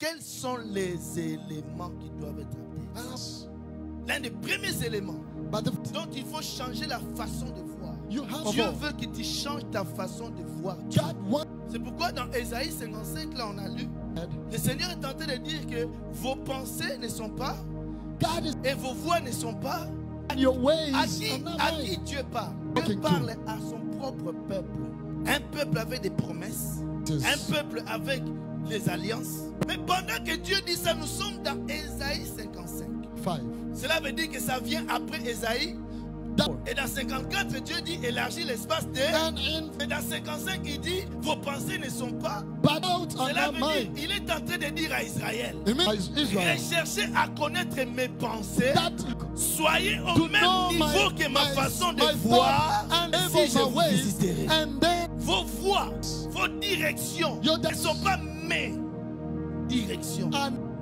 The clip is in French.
quels sont les éléments qui doivent être updated? L'un des premiers éléments dont il faut changer la façon de voir. Dieu veut que tu changes ta façon de voir. C'est pourquoi dans Ésaïe 55, là on a lu, le Seigneur est en train de dire que vos pensées ne sont pas et vos voix ne sont pas. À qui Dieu parle? Dieu parle à son propre peuple. Un peuple avec des promesses. Un peuple avec les alliances. Mais pendant que Dieu dit ça, nous sommes dans Ésaïe 55. Cela veut dire que ça vient après Ésaïe. Et dans 54, Dieu dit élargis l'espace de. Et dans 55, il dit vos pensées ne sont pas. Cela veut dire, il est en train de dire à Israël, recherchez à connaître mes pensées. Soyez au même niveau que ma façon de voir. Et si je vous visiterai. Vos voix, vos directions ne sont pas mes directions.